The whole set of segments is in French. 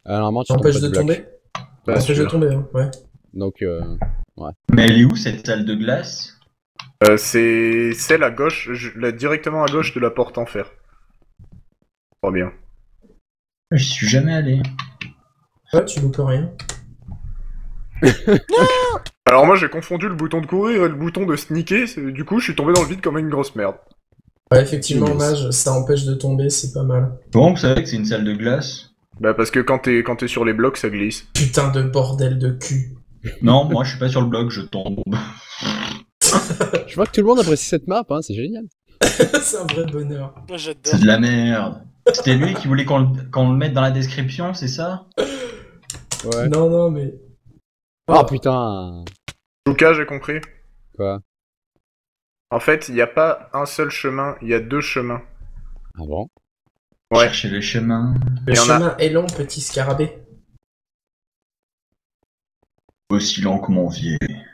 Normalement, tu Ça tombes empêche pas de du bloc. tomber. Pas Ça empêche de sûr. tomber, hein, ouais. Donc, ouais. Mais elle est où cette salle de glace? C'est celle à gauche, directement à gauche de la porte en fer. Pas bien. Je suis jamais allé. Ouais, tu loupes rien. Alors moi j'ai confondu le bouton de courir et le bouton de sneaker, du coup je suis tombé dans le vide comme une grosse merde. Ouais, effectivement, Yes. mage, ça empêche de tomber, c'est pas mal. Bon, vous savez que c'est une salle de glace? Bah parce que quand t'es sur les blocs ça glisse. Putain de bordel de cul. Non, moi je suis pas sur le bloc, je tombe. Je vois que tout le monde apprécie cette map, hein, c'est génial. C'est un vrai bonheur. Moi, j'adore. C'est de la merde. C'était lui qui voulait qu'on le mette dans la description, c'est ça? Ouais. Non, non, mais... Oh putain. Luca, j'ai compris. Quoi? En fait, il n'y a pas un seul chemin, il y a deux chemins. Ah bon? Ouais. Chercher le chemin. Le Il y en a- chemin est long, petit scarabée. Aussi lent que mon vieil.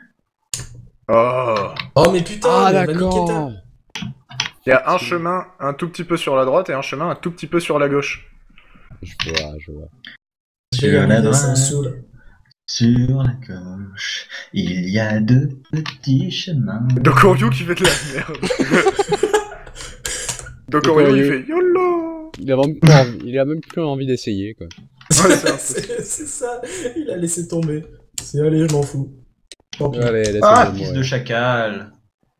Oh. Oh, mais putain, Ah mais Maniqueta. d'accord. Il y a un chemin un tout petit peu sur la droite et un chemin un tout petit peu sur la gauche. Je vois. Je vais y Sur la arriver, ça me droite, saoule. sur la gauche, il y a deux petits chemins. Dokoryu qui fait de la merde. Dokoryu il fait YOLO. Il a même plus envie d'essayer, quoi. Ouais, c'est un peu- C'est ça, il a laissé tomber. C'est allez, je m'en fous. Tant pis. Allez, laisse Ah, tomber, fils ouais. de chacal.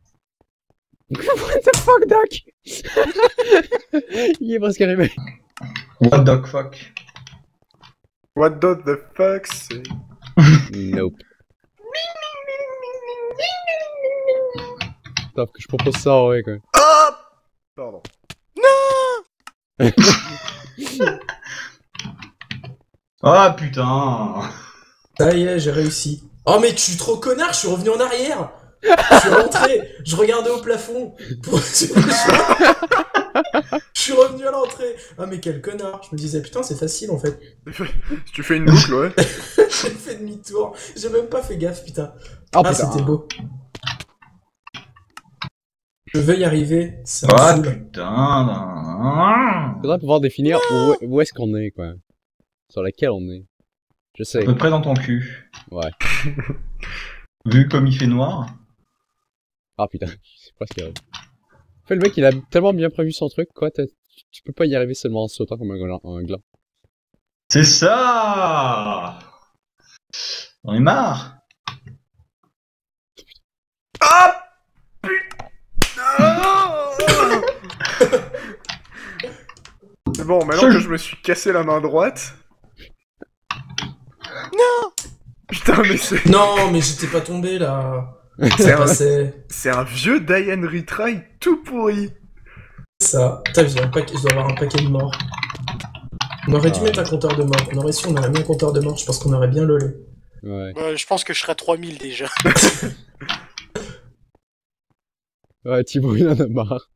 What the fuck, Doc? Il est presque arrivé. What the fuck? What does the fuck c'est... Nope. Sauf que je propose ça, ouais, quoi. Ah pardon. Ah putain. Ça y est, j'ai réussi. Oh, mais tu es trop connard, je suis revenu en arrière. Je suis rentré, je regardais au plafond. Je suis revenu à l'entrée. Ah, mais quel connard. Je me disais, putain, c'est facile en fait. Si tu fais une boucle, ouais. J'ai fait demi-tour. J'ai même pas fait gaffe, putain. Oh Ah, putain. c'était beau. Je veux y arriver, ça me Ah saoule. putain. Faudrait pouvoir définir où est-ce qu'on est, quoi. Sur laquelle on est. Je À sais. peu près dans ton cul. Ouais. Vu comme il fait noir. Ah putain, c'est presque vrai. En fait, le mec, il a tellement bien prévu son truc, quoi. Tu peux pas y arriver seulement en sautant comme un gland. C'est ça. On est marre. Ah putain. C'est bon, maintenant que je me suis cassé la main droite... Non. Putain, mais c'est... Non, mais j'étais pas tombé là. C'est Ça un... passait. c'est un vieux die and retry tout pourri. Ça. Putain, je dois avoir un paquet de morts. On aurait dû mettre un compteur de morts. On aurait su, on aurait mis un compteur de morts. Je pense qu'on aurait bien lolé. Ouais. Je pense que je serai à 3000 déjà. Ouais, Thibaut, il en a marre.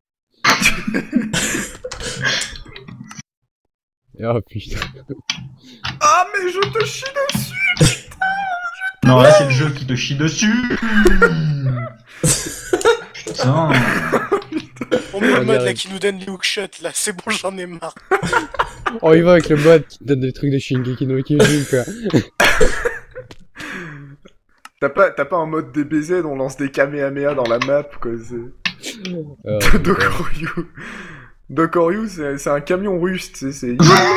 Oh putain. Ah, mais je te chie dessus. Non, là c'est le jeu qui te chie dessus. Putain. On met le On y mode là arrive. qui nous donne les hookshots là, c'est bon, j'en ai marre. Oh, il va avec le mode qui te donne des trucs de Shingeki no Kyojin, quoi. T'as pas un mode DBZ, on lance des Kamehameha dans la map, quoi. Oh, Dokoryu. Dokoryu, c'est un camion russe, tu sais, c'est...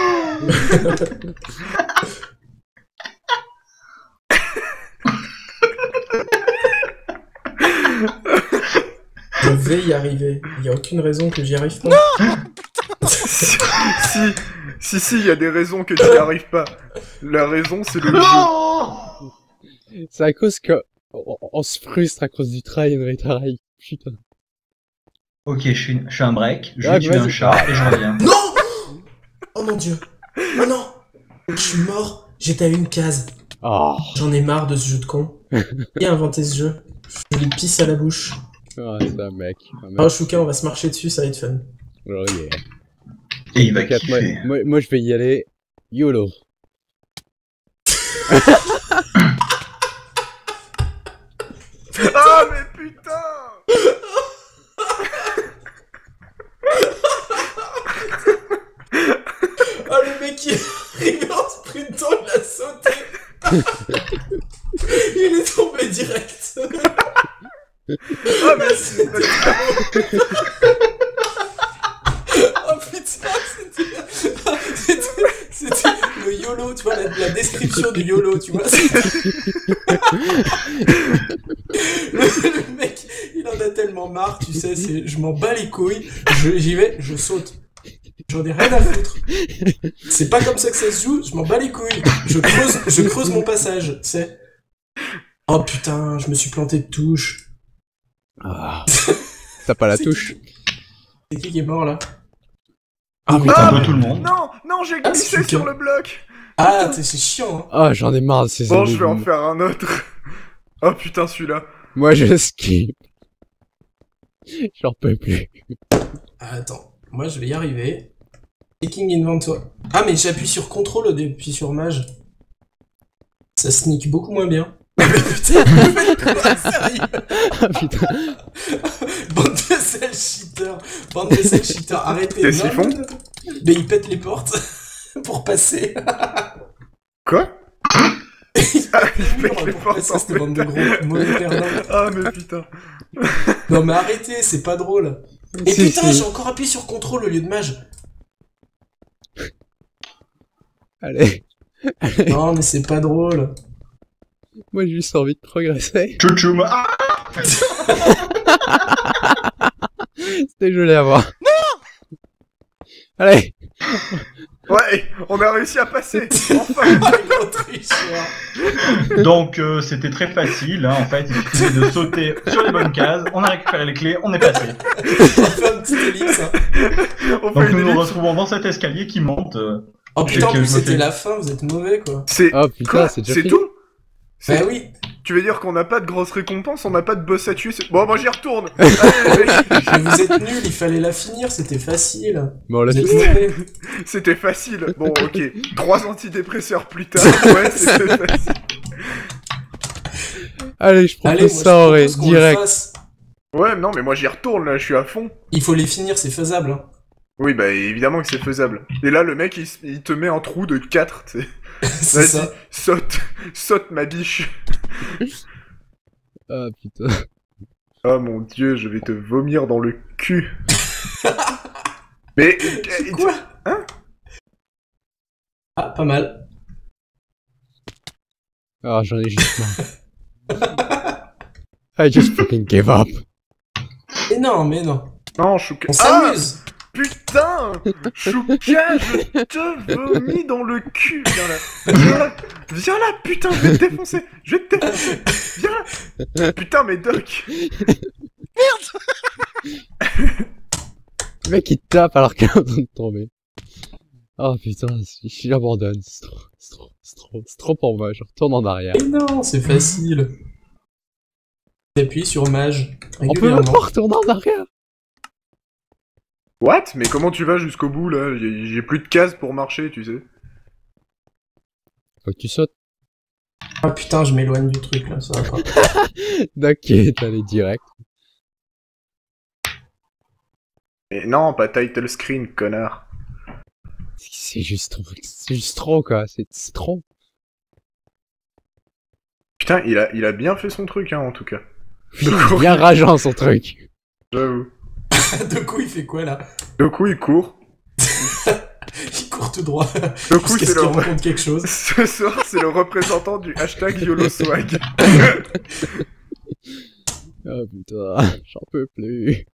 Je vais y arriver. Il y a aucune raison que j'y arrive pas. si, il y a des raisons que tu n'y arrives pas. La raison, c'est le jeu. Non. c'est à cause que on se frustre à cause du try and retry. Putain. Ok, je fais un break, je Ouais, vais tuer un vas-y. chat et je reviens. Non. Oh mon dieu. Oh non. Je suis mort. J'étais à une case. Oh. J'en ai marre de ce jeu de con. Qui a inventé ce jeu? Je lui pisse à la bouche. Ouais, c'est un mec. Oh, Chouka, on va se marcher dessus, ça va être fun. Oh yeah. Et il va T'inquiète, kiffer. moi, je vais y aller. YOLO. Ah, mais putain. Oh, le mec qui... arrivé en sprintant, il a sauté. Il est tombé direct. Ah, mais Oh putain, c'était le YOLO, tu vois, la description du YOLO, tu vois. Le mec, il en a tellement marre, tu sais, je m'en bats les couilles, j'y vais, je saute. J'en ai rien à foutre. C'est pas comme ça que ça se joue, je m'en bats les couilles. Je creuse mon passage, tu sais. Oh putain, je me suis planté de touche. Ah. T'as pas la C'est touche. C'est qui est mort là? Ah Un putain. peu tout le monde. non, non, j'ai Ah, glissé c'est sur quelqu'un. le bloc. Ah, c'est chiant, hein. Ah, j'en ai marre de ces Bon, ennemis. je vais en faire un autre. Oh putain, celui-là. Moi, je skip. J'en peux plus. Ah, attends, moi je vais y arriver. Taking inventory. Ah, mais j'appuie sur contrôle au depuis sur mage. Ça sneak beaucoup moins bien. Putain, sérieux. Ah putain. Bande de sales cheaters. Bande de sales cheaters, arrêtez. Qu'est-ce Non, qu'ils font non, non. Mais ils pètent les portes pour passer. Quoi? Ils pètent les murs pètent les pour portes, passer, en cette bande de gros mauvais perdants. Ah, mais putain. Non mais arrêtez, c'est pas drôle. Et Si, putain, si. j'ai encore appuyé sur contrôle au lieu de mage. Allez. Non mais c'est pas drôle. Moi, j'ai juste envie de progresser. Chouchoum. Ah, C'était joli à voir. Non. Allez. Ouais, on a réussi à passer. Enfin. Gros tricheur. donc c'était très facile, hein, en fait, il suffisait de sauter sur les bonnes cases, on a récupéré les clés, on est passé. On fait un petit ellipse. Hein. On Donc fait nous une nous ellipse. retrouvons dans cet escalier qui monte. Oh putain, en que plus je me c'était fais- la fin, vous êtes mauvais quoi. C'est Oh putain, quoi? c'est déjà C'est fini. tout? Bah oui. Tu veux dire qu'on n'a pas de grosse récompense, on n'a pas de boss à tuer? Bon, moi j'y retourne. Allez, mec. Mais vous êtes nuls, il fallait la finir, c'était facile. Bon, on l'a Vous êtes fini. mauvais. C'était facile. Bon, ok. 3 antidépresseurs plus tard. Ouais, c'était facile. Allez, je Allez, propose moi ça en je ré, propose qu'on le direct. fasse. Ouais, non, mais moi j'y retourne là, je suis à fond. Il faut les finir, c'est faisable. Hein. Oui, bah évidemment que c'est faisable. Et là, le mec, il te met un trou de 4, tu sais. C'est Vas-y, ça. saute ma biche. Ah putain. Oh mon dieu, je vais te vomir dans le cul. Mais... Quoi? Hein? Ah, pas mal. Ah, j'en ai juste marre. I just fucking gave up. Mais non. Non, Chouka... On s'amuse. Putain, Chouka, je te vomis dans le cul. Viens là. Viens là. Viens là, putain, je vais te défoncer. Je vais te défoncer. Viens là. Putain, mais Doc. Le mec, il tape alors qu'il est en train de tomber. Oh putain, j'abandonne. C'est trop pour moi. Je retourne en arrière. Mais non, c'est facile. T'appuies sur mage. On peut même régulièrement. pas retourner en arrière. What? Mais comment tu vas jusqu'au bout là? J'ai plus de cases pour marcher, tu sais. Faut que tu sautes. Ah putain, je m'éloigne du truc là, ça va pas. Ok, t'allais direct. Mais non, pas title screen, connard. C'est juste trop quoi. C'est trop. Putain, il a bien fait son truc, hein, en tout cas. Il est bien rageant son truc. J'avoue. De coup, il fait quoi là? Du coup, il court. Il court tout droit. Du coup, Jusqu'à c'est ce qu'il le... rencontre quelque chose. Ce soir, c'est le représentant du hashtag YOLOSWAG. Oh putain, j'en peux plus.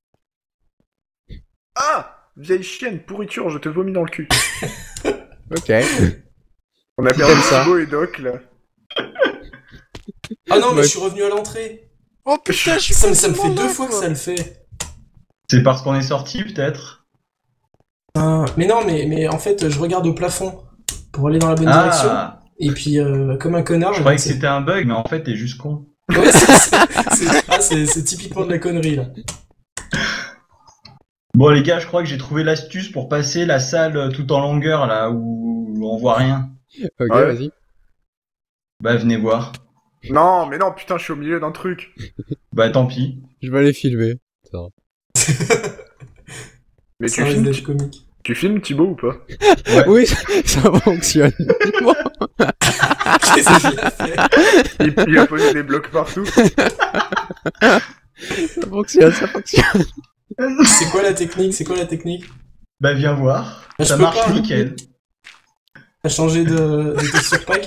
Ah! Vieille chienne, pourriture, je te vomis dans le cul. Ok. On a perdu Comme ça. Thibaut et Doc, là. Ah non, mais Ouais. je suis revenu à l'entrée. Oh putain, je suis Ça me fait complètement deux là, fois que quoi. ça le fait. C'est parce qu'on est sorti peut-être. Mais non, mais en fait, je regarde au plafond pour aller dans la bonne direction. Ah, Et puis, comme un connard. je croyais que c'est- c'était un bug, mais en fait t'es juste con. Ouais, c'est typiquement de la connerie là. Bon les gars, je crois que j'ai trouvé l'astuce pour passer la salle tout en longueur là où on voit rien. Ok, Ouais. vas-y. Bah venez voir. Non, mais non, putain, je suis au milieu d'un truc. Bah tant pis. Je vais aller filmer. Ça. Mais Ça tu risque filmes, d'être comique. Tu filmes Thibaut ou pas? Ouais. Oui, ça fonctionne. Bon, Qu'est-ce qu'il a fait? Il a posé des blocs partout. ça fonctionne, ça fonctionne. C'est quoi la technique? C'est quoi la technique? Bah viens voir. Ah, je Ça peux marche pas. nickel. T'as changé de texture pack?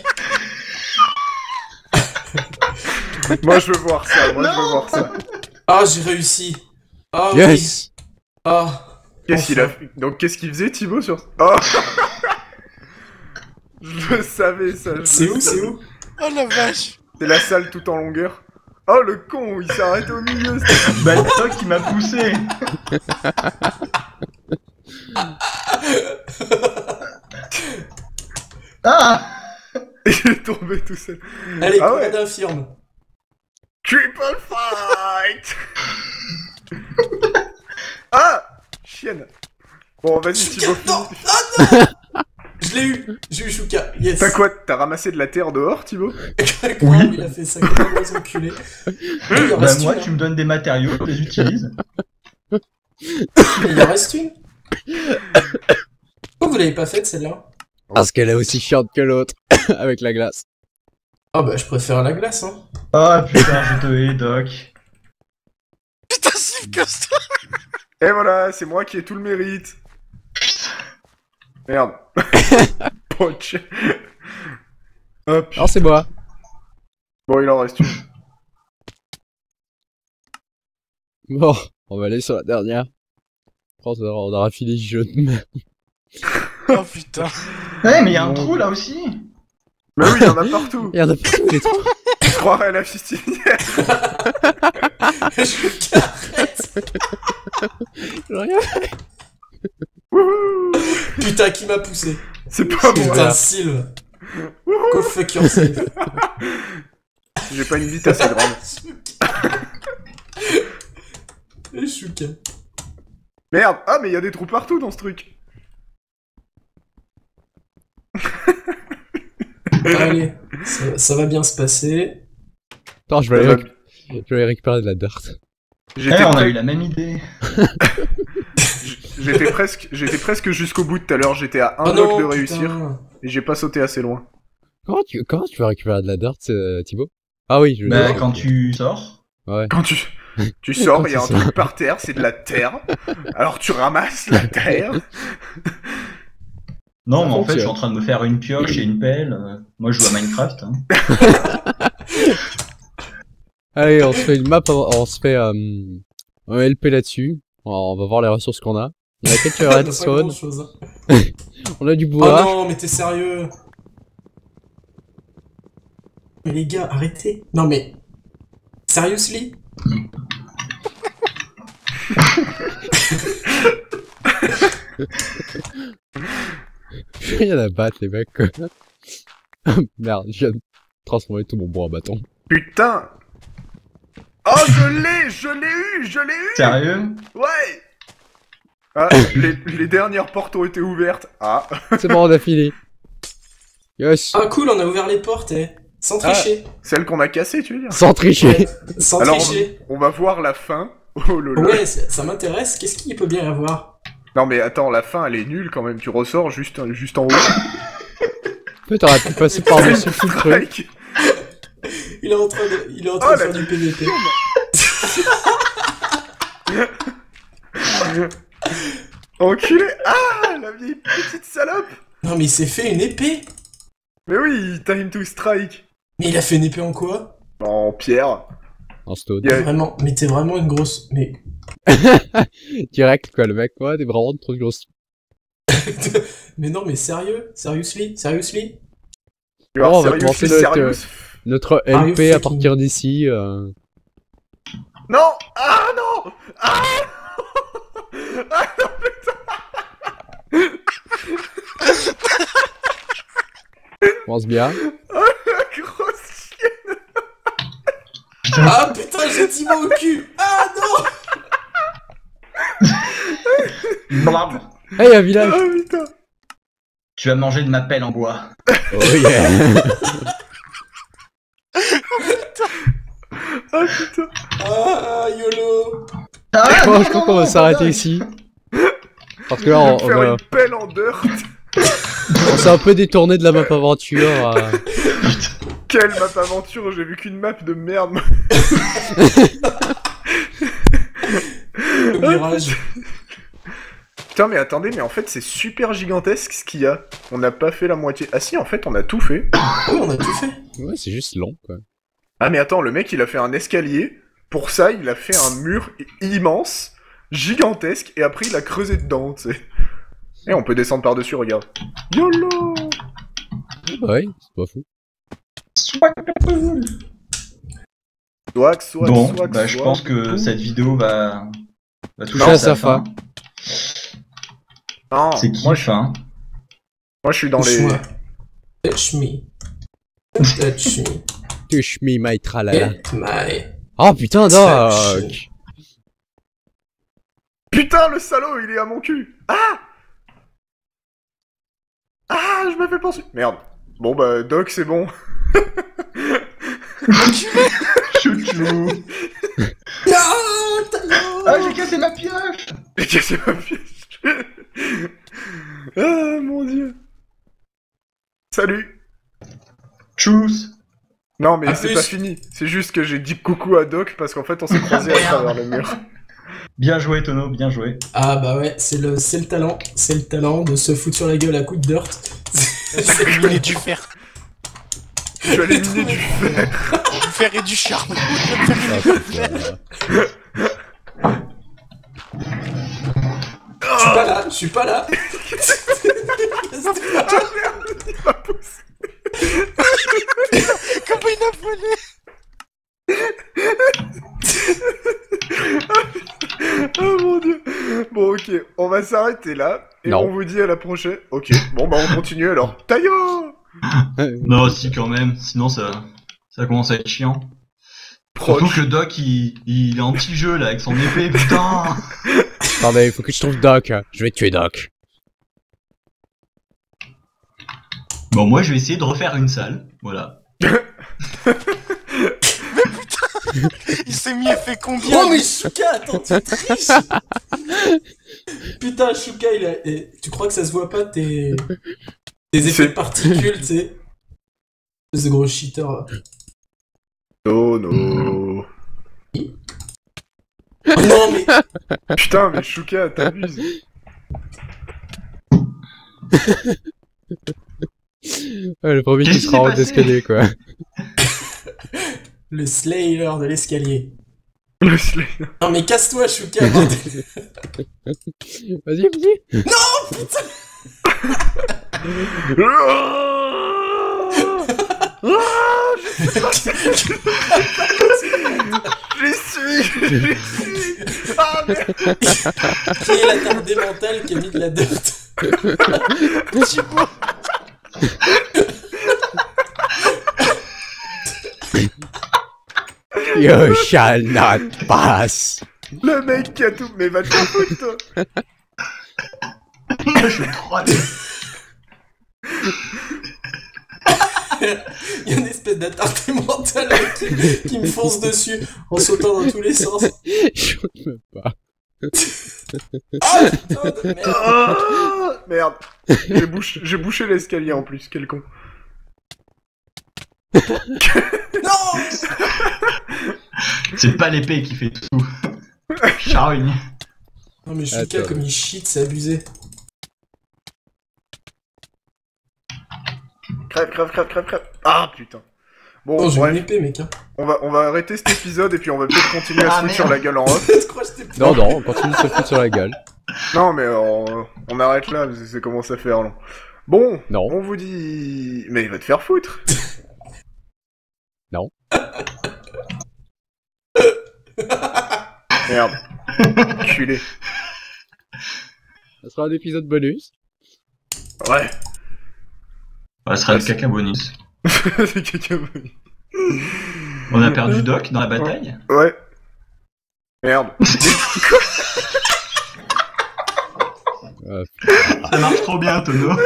Moi je veux voir ça, moi je veux voir ça. Ah, j'ai réussi. Ah oui. Yes. Ah. Qu'est-ce qu'il a fait? Donc qu'est-ce qu'il faisait Thibaut sur... Oh. Je le savais ça. je C'est le où? savais. C'est où? Oh la vache. C'est la salle tout en longueur. Oh le con, il s'est arrêté au milieu. c'est- Bah c'est toi qui m'as poussé. Ah. Il est tombé tout seul. Allez, Ah combat ouais. d'infirme. Triple fight. Ah, chienne. Bon, vas-y Thibaut. Shuka, non! finis. Ah non! Je l'ai eu! J'ai eu Shuka, yes! T'as quoi? T'as ramassé de la terre dehors, Thibaut? Comment il a fait ça? Comment gros enculé? Il en Bah reste moi une, tu me donnes des matériaux, je les utilise. Il en reste une? Pourquoi vous l'avez pas faite celle-là? Parce qu'elle est aussi chiante que l'autre, avec la glace. Ah bah je préfère la glace, hein. Ah putain, je te hais, Doc. Putain, Sylve, casse-toi. Et voilà, c'est moi qui ai tout le mérite. Merde. Poch. Hop. Alors c'est moi. Bon, il en reste une. Bon, on va aller sur la dernière. Je pense qu'on aura fini le jeu de merde. Oh putain. Ouais, mais y a un trou là aussi. Mais oui, il y en a partout. Il y en a partout les trous. Je croirais à la fistinière. Shuka, arrête! Rien. Wouhou. Putain, qui m'a poussé? C'est pas Putain, moi. Sylve. Wouhou. Go fuck yourself. J'ai pas une bite assez grande. Et Shuka. Merde. Ah, mais il y a des trous partout dans ce truc. Allez, ça va bien se passer. Attends, je vais aller récupérer de la dirt. J'étais Eh, on a prêt- eu la même idée. J'étais presque jusqu'au bout tout à l'heure. J'étais à un Oh bloc non, de putain. réussir et j'ai pas sauté assez loin. Comment tu vas récupérer de la dirt, Thibaut? Ah oui, je Bah quand tu sors. Ouais. Quand tu sors, Quand il y a un tu sors. truc par terre, c'est de la terre. Alors tu ramasses la terre. Non, Ça mais en fait, fonctionne. je suis en train de me faire une pioche et une pelle. Moi, je joue à Minecraft. Hein. Allez, on se fait une map, on se fait un LP là-dessus. On va voir les ressources qu'on a. On a quelques On a pas redstone, grand-chose, hein. on a du Oh bois. non, mais t'es sérieux? Mais les gars, arrêtez. Non mais... Seriously? Rien à battre, les mecs, quoi. Merde, je viens de transformer tout mon bois en bâton. Putain. Oh, je l'ai eu. Sérieux? Ouais. Ah, les dernières portes ont été ouvertes. Ah. C'est bon, on a fini. Yes. Ah cool, on a ouvert les portes, eh. Sans tricher. Celle qu'on a cassée, tu veux dire? Sans tricher. Ouais, sans Alors, tricher. on va voir la fin. Oh lolo. Ouais, ça m'intéresse. Qu'est-ce qu'il peut bien y avoir? Non mais attends, la fin elle est nulle quand même. Tu ressors juste en haut. En fait, t'aurais pu passer par-dessus tout le truc. Strike. Il est en train de Oh, faire la du PVP. Enculé. Ah, la vieille petite salope. Non mais il s'est fait une épée. Mais oui, time to strike. Mais il a fait une épée en quoi? En pierre. En stone. Yeah. Vraiment, mais t'es vraiment une grosse... Mais... Direct, quoi, le mec, ouais, t'es vraiment trop grosse. mais non mais sérieux? Seriously? Alors, on va sérieux, commencer je suis notre- sérieux. Notre Are you LP à fucking- partir d'ici. Non. Ah non. Ah. Ah non, Pense bien. la grosse chienne. Ah putain, j'ai 10 mots au cul. Ah non. Blam. Hey, un village. Ah putain. Tu vas manger de ma pelle en bois. Oh yeah. Ah putain. Ah YOLO. Bon, je crois qu'on va s'arrêter ici. Parce que là, on, faire une pelle en dirt. on s'est un peu détourné de la map aventure. Quelle map aventure, j'ai vu qu'une map de merde. Le mirage. Putain, mais attendez, mais en fait, c'est super gigantesque ce qu'il y a. On n'a pas fait la moitié. Ah si, en fait, on a tout fait. Oui, on a tout fait. Ouais, c'est juste long, quoi. Ah mais attends, le mec, il a fait un escalier. Pour ça, il a fait un mur immense, gigantesque, et après, il a creusé dedans, tu sais. Et on peut descendre par-dessus, regarde. YOLO! Ouais, c'est pas fou. Swag, Bon, swag, bah, je swag. pense que cette vidéo va toucher Non, à ça sa fin. Non, C'est qui, moi, fin moi, je suis dans les... Touche-moi. Touch me. Touch me. Touch me, my tralala. Get my... Oh putain, Doc! touch. Putain, le salaud, il est à mon cul! Ah! Ah, je me fais poursuivre. Merde. Bon, bah, Doc, c'est bon. Chouchou. Non, talon. Ah, j'ai cassé ma pioche. Mais qu'est-ce que c'est ma pièce? Ah, mon dieu. Salut. Tchuss. Non, mais À c'est plus. pas fini. C'est juste que j'ai dit coucou à Doc parce qu'en fait, on s'est croisés à travers le mur. Bien joué, Tono, bien joué. Ah bah ouais, c'est le talent. C'est le talent de se foutre sur la gueule à coups de dirt. C'est éliminé du fer. Je vais éliminer du fer. Du fer et du charbon. Je suis pas là, je suis pas là. Il m'a poussé. Comment il a volé? Oh mon dieu. Bon, ok, on va s'arrêter là. Et Non. on vous dit à la prochaine. Ok, bon, bah, on continue alors. Taillot. Non, si, quand même. Sinon, ça commence à être chiant. Surtout que Doc, il est en petit jeu, là, avec son épée, putain. Attendez, il faut que je trouve Doc. Je vais tuer Doc. Bon, moi, je vais essayer de refaire une salle. Voilà. Il s'est mis effet combien? Oh mais Shuka, attends, tu triches. Putain, Shuka, tu crois que ça se voit pas tes effets de particules, tu sais? Ce gros cheater là. Oh non. Oh non mais... Putain, mais Shuka, t'abuses. Ouais, le premier qui Qu'est-ce qui sera en haut s'est passé d'escalier, quoi. Le Slayer de l'escalier. Le slay. Non mais casse-toi, Shuka, bordel. Vas-y, vas-y. J'y suis. Ah merde. Qui est la tardée mentale qui a mis de la dirt? Thibaut. You shall not pass. Le mec qui a tout. Mais va te faire foutre, toi. Je suis trop allé. Il y a une espèce d'attardé mentale qui me fonce dessus en sautant dans tous les sens. Je ne peux pas. Ah putain de merde. Ah, merde. J'ai bouché l'escalier en plus, quel con. Non. C'est pas l'épée qui fait tout. Charogne. Non mais Shuka Attends. comme il cheat, c'est abusé. Crève. Ah putain. Bon, Oh j'ai une bref, épée mec hein. on va arrêter cet épisode et puis on va peut-être continuer à se Ah, foutre sur merde. la gueule en off. Je crois que j'étais Non, non, on continue de se foutre sur la gueule. Non mais on arrête là, parce que ça commence à faire long. Bon, Non. on vous dit... Mais il va te faire foutre. Non. Merde. Culé. Ça sera un épisode bonus. Ouais. Ça sera le caca bonus. C'est quelqu'un. On a perdu Doc dans la bataille. Ouais. Merde. Ça marche trop bien, Tono.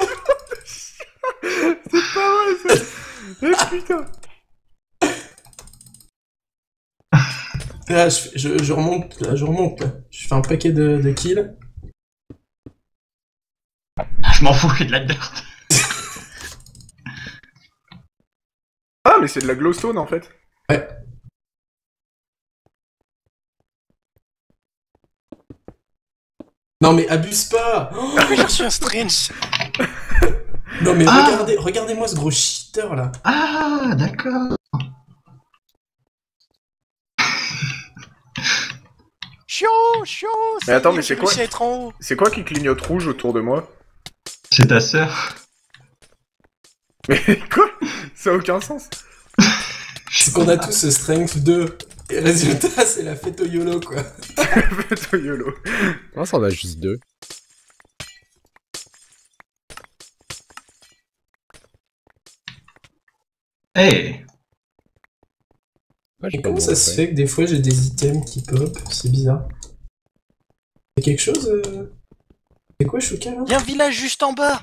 C'est pas vrai ça. Eh putain. Là, je remonte là. Je fais un paquet de kills. m'en fous, c'est de la dirt. Ah, mais c'est de la glowstone en fait. Ouais. Non mais abuse pas. Oh, Ah, mais j'ai reçu un strange. non mais Ah. regardez-moi ce gros cheater là. Ah, d'accord. Chiant. Mais attends, mais c'est j'ai quoi réussi à être en haut. C'est quoi qui clignote rouge autour de moi? C'est ta sœur. Mais quoi? Ça a aucun sens. C'est qu'on a tous ce strength 2. Et résultat, c'est la fête au YOLO quoi. YOLO. Comment ça, on a juste 2? Hey. Ouais, j'ai Et pas comment de ça bon se effet. fait que des fois j'ai des items qui pop? C'est bizarre. Y'a quelque chose C'est quoi Chouka là? Il y a un village juste en bas.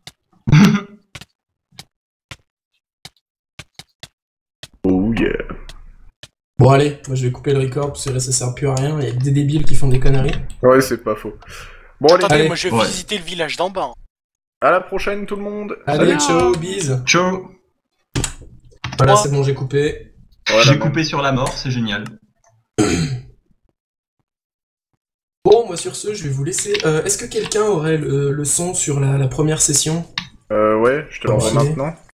Oh yeah. Bon allez, moi je vais couper le record parce que là ça sert plus à rien, il y a que des débiles qui font des conneries. Ouais, c'est pas faux. Bon, allez, Attendez, allez. moi je vais Ouais. visiter le village d'en bas. à la prochaine tout le monde. Allez, Salut. ciao, bise. Ciao. Voilà, Moi. c'est bon, j'ai coupé. Voilà, J'ai bon. coupé sur la mort, c'est génial. Bon, moi sur ce, je vais vous laisser. Est-ce que quelqu'un aurait le son sur la première session? Ouais, je te l'envoie Ok. maintenant.